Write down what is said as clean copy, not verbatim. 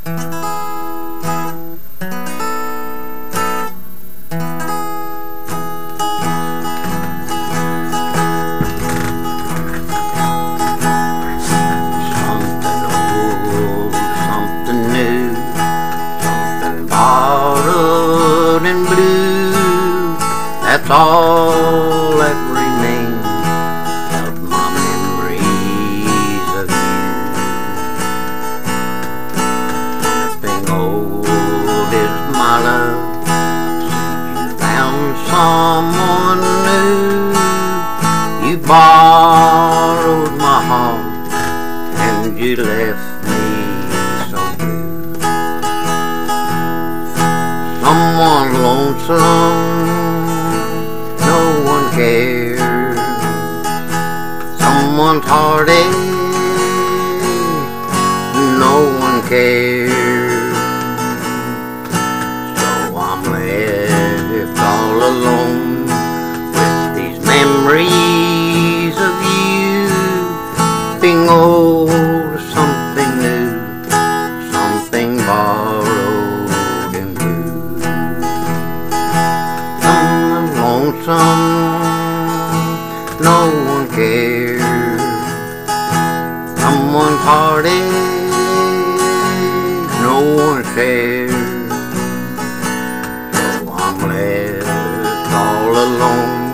And blue, that's all that remains of my memories of you. Something old is my love, since you found someone new. You borrowed my heart and you left me so blue. Someone lonesome, no one cares. Someone's heartache, no one cares. So I'm left all alone with these memories of you. Being old is something new, something borrowed. No one cares. Someone's heartache, no one shares. So I'm left all alone